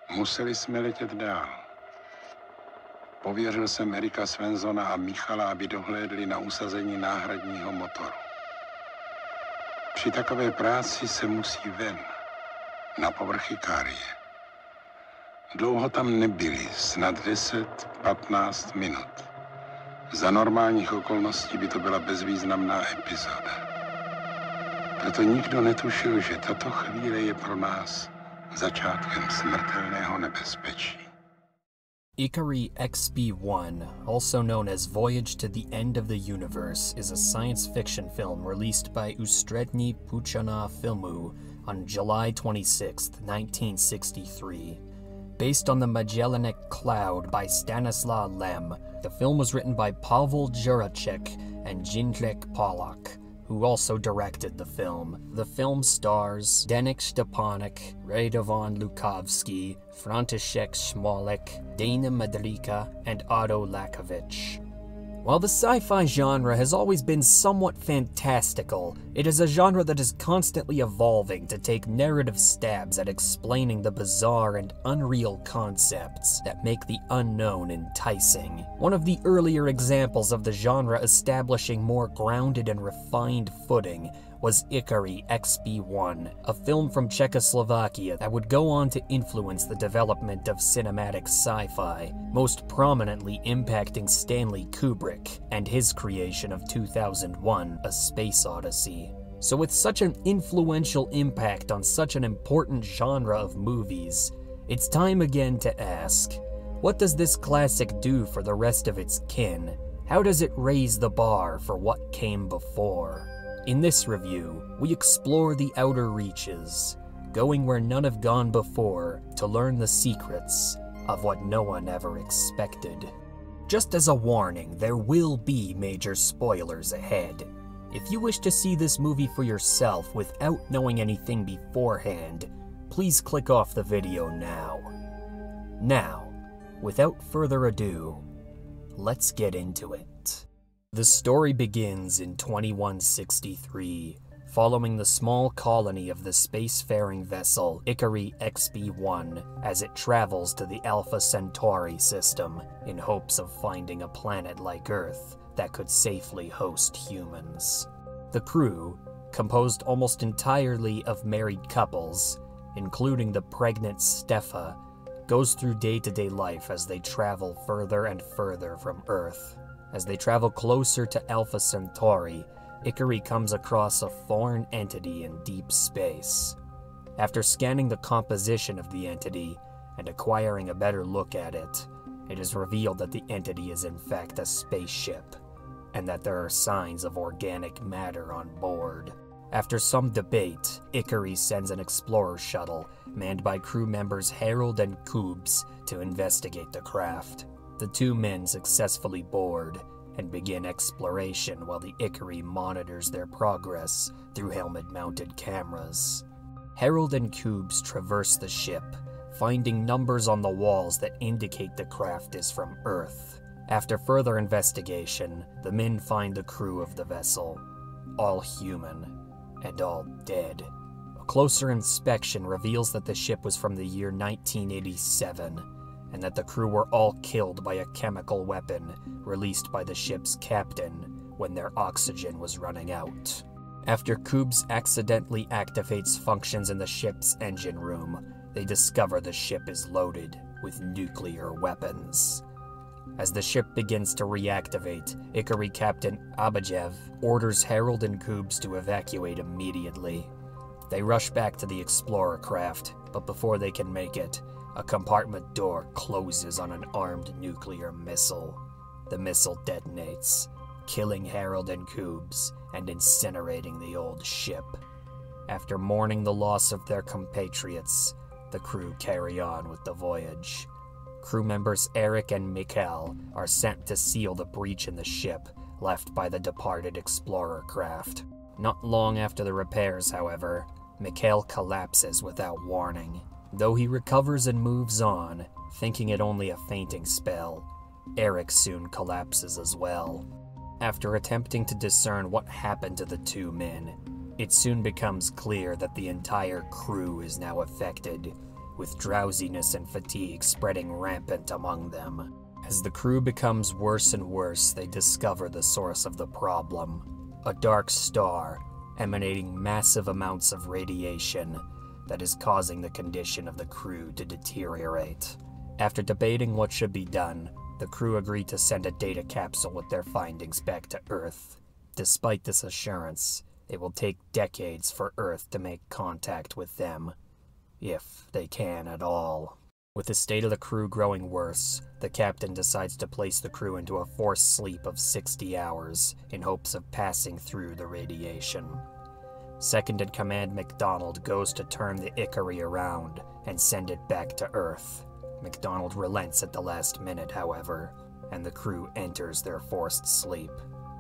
Museli jsme letět dál. Pověřil jsem Erika Svensona a Michala, aby dohlédli na usazení náhradního motoru. Při takové práci se musí ven, na povrch Ikarie. Dlouho tam nebyli, snad 10-15 minut. Za normálních okolností by to byla bezvýznamná epizoda. Proto nikdo netušil, že tato chvíle je pro nás začátkem smrtelného nebezpečí. Ikarie XB-1, also known as Voyage to the End of the Universe, is a science fiction film released by Ústřední Poučení filmu on July 26, 1963. Based on the Magellanic Cloud by Stanislaw Lem, the film was written by Pavel Juracek and Jindřich Polák, who also directed the film. The film stars Deník Štěpánek, Radovan Lukovsky, František Smolek, Dana Madrika, and Otto Lakovich. While the sci-fi genre has always been somewhat fantastical, it is a genre that is constantly evolving to take narrative stabs at explaining the bizarre and unreal concepts that make the unknown enticing. One of the earlier examples of the genre establishing more grounded and refined footing was Ikarie XB-1, a film from Czechoslovakia that would go on to influence the development of cinematic sci-fi, most prominently impacting Stanley Kubrick and his creation of 2001: A Space Odyssey. So with such an influential impact on such an important genre of movies, it's time again to ask, what does this classic do for the rest of its kin? How does it raise the bar for what came before? In this review, we explore the outer reaches, going where none have gone before to learn the secrets of what no one ever expected. Just as a warning, there will be major spoilers ahead. If you wish to see this movie for yourself without knowing anything beforehand, please click off the video now. Now, without further ado, let's get into it. The story begins in 2163, following the small colony of the spacefaring vessel Ikarie XB-1 as it travels to the Alpha Centauri system in hopes of finding a planet like Earth that could safely host humans. The crew, composed almost entirely of married couples, including the pregnant Stefa, goes through day-to-day life as they travel further and further from Earth. As they travel closer to Alpha Centauri, Ikarie comes across a foreign entity in deep space. After scanning the composition of the entity and acquiring a better look at it, it is revealed that the entity is in fact a spaceship, and that there are signs of organic matter on board. After some debate, Ikarie sends an explorer shuttle manned by crew members Harold and Kubes to investigate the craft. The two men successfully board and begin exploration while the Ikarie monitors their progress through helmet-mounted cameras. Harold and Kubes traverse the ship, finding numbers on the walls that indicate the craft is from Earth. After further investigation, the men find the crew of the vessel, all human and all dead. A closer inspection reveals that the ship was from the year 1987, and that the crew were all killed by a chemical weapon released by the ship's captain when their oxygen was running out. After Kubes accidentally activates functions in the ship's engine room, they discover the ship is loaded with nuclear weapons. As the ship begins to reactivate, Ikarie Captain Abajev orders Harold and Kubes to evacuate immediately. They rush back to the explorer craft, but before they can make it, a compartment door closes on an armed nuclear missile. The missile detonates, killing Harold and Kubes and incinerating the old ship. After mourning the loss of their compatriots, the crew carry on with the voyage. Crew members Eric and Mikhail are sent to seal the breach in the ship left by the departed explorer craft. Not long after the repairs, however, Mikhail collapses without warning. Though he recovers and moves on, thinking it only a fainting spell, Eric soon collapses as well. After attempting to discern what happened to the two men, it soon becomes clear that the entire crew is now affected, with drowsiness and fatigue spreading rampant among them. As the crew becomes worse and worse, they discover the source of the problem: a dark star emanating massive amounts of radiation that is causing the condition of the crew to deteriorate. After debating what should be done, the crew agreed to send a data capsule with their findings back to Earth. Despite this assurance, it will take decades for Earth to make contact with them, if they can at all. With the state of the crew growing worse, the captain decides to place the crew into a forced sleep of 60 hours in hopes of passing through the radiation. Second-in-command MacDonald goes to turn the Ikarie around and send it back to Earth. MacDonald relents at the last minute, however, and the crew enters their forced sleep.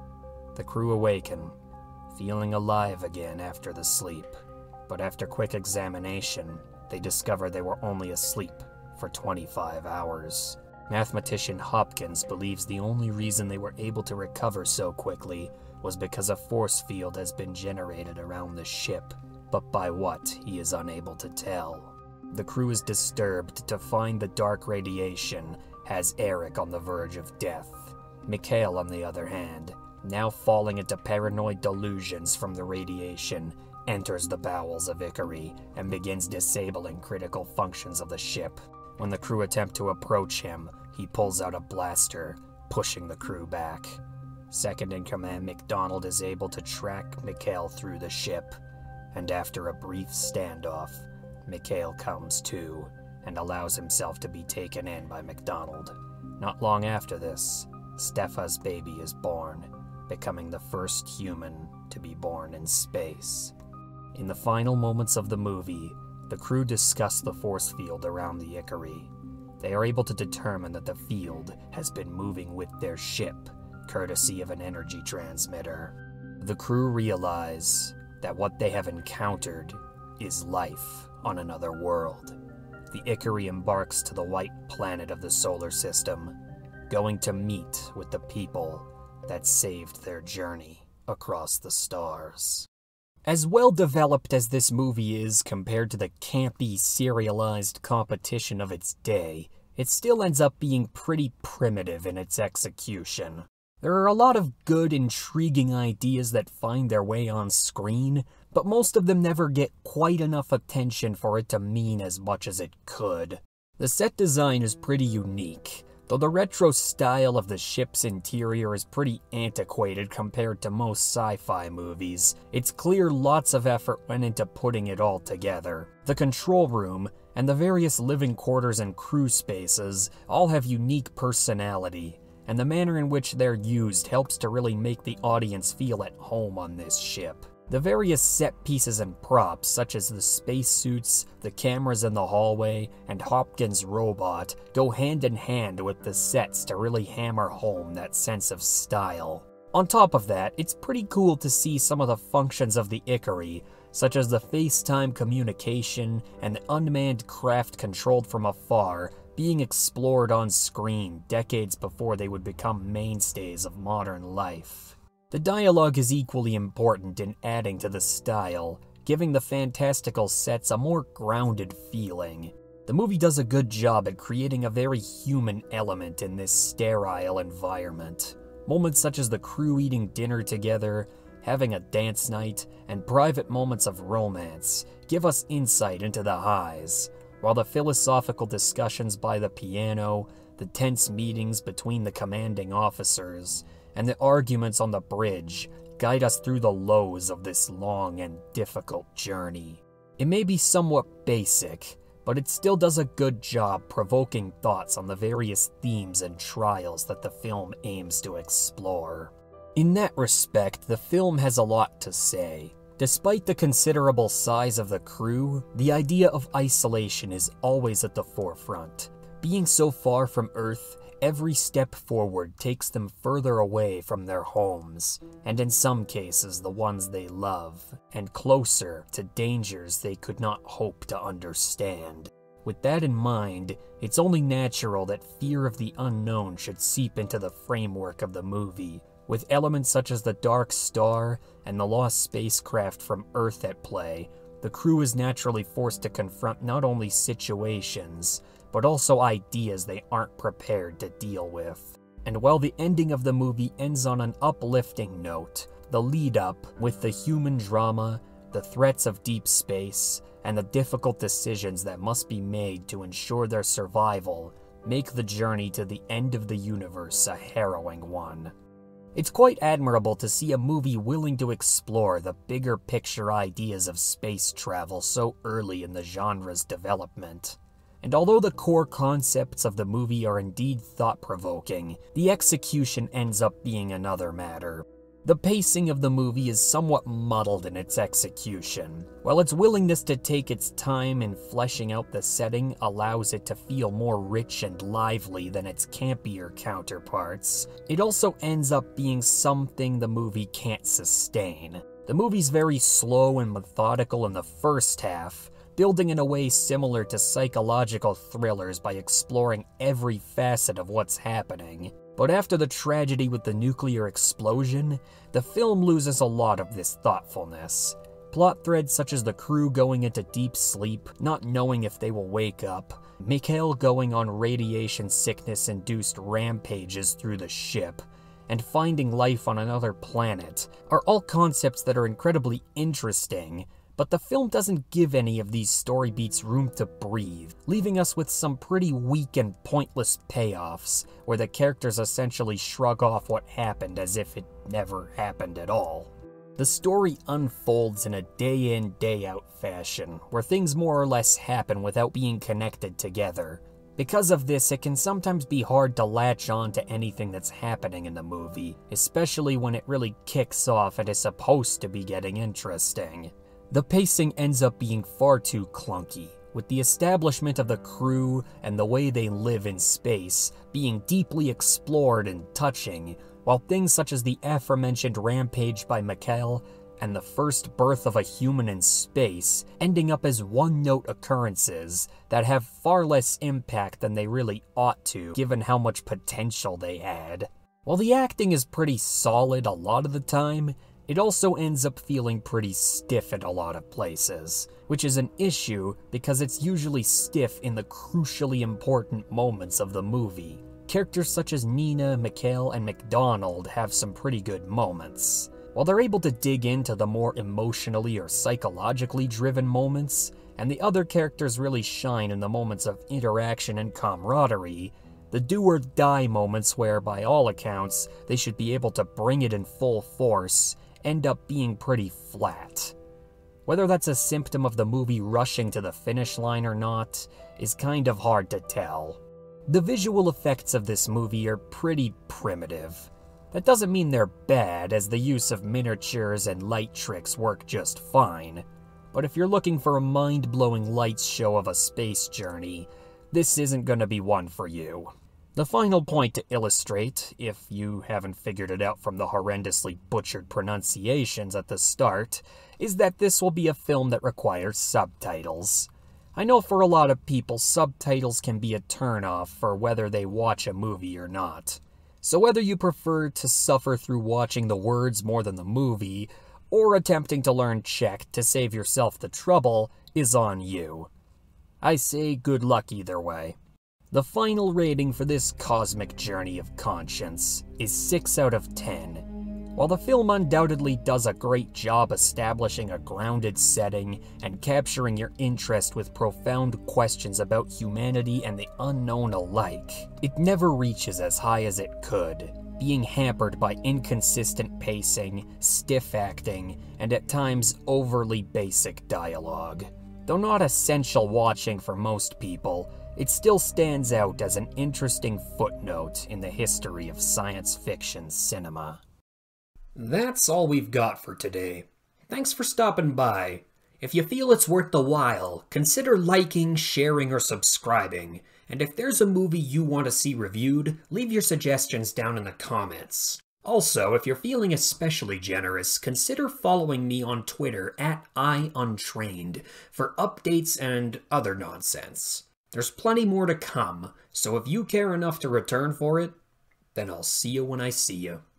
The crew awaken, feeling alive again after the sleep, but after quick examination, they discover they were only asleep for 25 hours. Mathematician Hopkins believes the only reason they were able to recover so quickly was because a force field has been generated around the ship, but by what he is unable to tell. The crew is disturbed to find the dark radiation has Eric on the verge of death. Mikhail, on the other hand, now falling into paranoid delusions from the radiation, enters the bowels of Ikarie and begins disabling critical functions of the ship. When the crew attempt to approach him, he pulls out a blaster, pushing the crew back. Second-in-command MacDonald is able to track Mikhail through the ship, and after a brief standoff, Mikhail comes to and allows himself to be taken in by MacDonald. Not long after this, Stefa's baby is born, becoming the first human to be born in space. In the final moments of the movie, the crew discuss the force field around the Ikarie. They are able to determine that the field has been moving with their ship, courtesy of an energy transmitter. The crew realize that what they have encountered is life on another world. The Ikarie embarks to the white planet of the solar system, going to meet with the people that saved their journey across the stars. As well developed as this movie is compared to the campy, serialized competition of its day, it still ends up being pretty primitive in its execution. There are a lot of good, intriguing ideas that find their way on screen, but most of them never get quite enough attention for it to mean as much as it could. The set design is pretty unique, though the retro style of the ship's interior is pretty antiquated compared to most sci-fi movies. It's clear lots of effort went into putting it all together. The control room and the various living quarters and crew spaces all have unique personality, and the manner in which they're used helps to really make the audience feel at home on this ship. The various set pieces and props, such as the spacesuits, the cameras in the hallway, and Hopkins' robot, go hand in hand with the sets to really hammer home that sense of style. On top of that, it's pretty cool to see some of the functions of the Ikarie, such as the FaceTime communication and the unmanned craft controlled from afar, being explored on screen decades before they would become mainstays of modern life. The dialogue is equally important in adding to the style, giving the fantastical sets a more grounded feeling. The movie does a good job at creating a very human element in this sterile environment. Moments such as the crew eating dinner together, having a dance night, and private moments of romance give us insight into the highs, while the philosophical discussions by the piano, the tense meetings between the commanding officers, and the arguments on the bridge guide us through the lows of this long and difficult journey. It may be somewhat basic, but it still does a good job provoking thoughts on the various themes and trials that the film aims to explore. In that respect, the film has a lot to say. Despite the considerable size of the crew, the idea of isolation is always at the forefront. Being so far from Earth, every step forward takes them further away from their homes, and in some cases the ones they love, and closer to dangers they could not hope to understand. With that in mind, it's only natural that fear of the unknown should seep into the framework of the movie, with elements such as the dark star and the lost spacecraft from Earth at play. the crew is naturally forced to confront not only situations, but also ideas they aren't prepared to deal with. And while the ending of the movie ends on an uplifting note, the lead-up, with the human drama, the threats of deep space, and the difficult decisions that must be made to ensure their survival, make the journey to the end of the universe a harrowing one. It's quite admirable to see a movie willing to explore the bigger picture ideas of space travel so early in the genre's development. And although the core concepts of the movie are indeed thought-provoking, the execution ends up being another matter. The pacing of the movie is somewhat muddled in its execution. While its willingness to take its time in fleshing out the setting allows it to feel more rich and lively than its campier counterparts, it also ends up being something the movie can't sustain. The movie's very slow and methodical in the first half, building in a way similar to psychological thrillers by exploring every facet of what's happening. But after the tragedy with the nuclear explosion, the film loses a lot of this thoughtfulness. Plot threads such as the crew going into deep sleep, not knowing if they will wake up, Macleod going on radiation sickness-induced rampages through the ship, and finding life on another planet, are all concepts that are incredibly interesting, but the film doesn't give any of these story beats room to breathe, leaving us with some pretty weak and pointless payoffs, where the characters essentially shrug off what happened as if it never happened at all. The story unfolds in a day-in, day-out fashion, where things more or less happen without being connected together. Because of this, it can sometimes be hard to latch on to anything that's happening in the movie, especially when it really kicks off and is supposed to be getting interesting. The pacing ends up being far too clunky, with the establishment of the crew and the way they live in space being deeply explored and touching, while things such as the aforementioned rampage by Macleod and the first birth of a human in space ending up as one-note occurrences that have far less impact than they really ought to, given how much potential they had. While the acting is pretty solid a lot of the time, it also ends up feeling pretty stiff in a lot of places, which is an issue because it's usually stiff in the crucially important moments of the movie. Characters such as Nina, Macleod, and MacDonald have some pretty good moments. While they're able to dig into the more emotionally or psychologically driven moments, and the other characters really shine in the moments of interaction and camaraderie, the do-or-die moments where, by all accounts, they should be able to bring it in full force, end up being pretty flat. Whether that's a symptom of the movie rushing to the finish line or not is kind of hard to tell. The visual effects of this movie are pretty primitive. That doesn't mean they're bad, as the use of miniatures and light tricks work just fine. But if you're looking for a mind-blowing lights show of a space journey, this isn't gonna be one for you. The final point to illustrate, if you haven't figured it out from the horrendously butchered pronunciations at the start, is that this will be a film that requires subtitles. I know for a lot of people, subtitles can be a turn-off for whether they watch a movie or not. So whether you prefer to suffer through watching the words more than the movie, or attempting to learn Czech to save yourself the trouble, is on you. I say good luck either way. The final rating for this cosmic journey of conscience is 6 out of 10. While the film undoubtedly does a great job establishing a grounded setting and capturing your interest with profound questions about humanity and the unknown alike, it never reaches as high as it could, being hampered by inconsistent pacing, stiff acting, and at times overly basic dialogue. Though not essential watching for most people, it still stands out as an interesting footnote in the history of science fiction cinema. That's all we've got for today. Thanks for stopping by. If you feel it's worth the while, consider liking, sharing, or subscribing. And if there's a movie you want to see reviewed, leave your suggestions down in the comments. Also, if you're feeling especially generous, consider following me on Twitter @Untrained for updates and other nonsense. There's plenty more to come, so if you care enough to return for it, then I'll see you when I see you.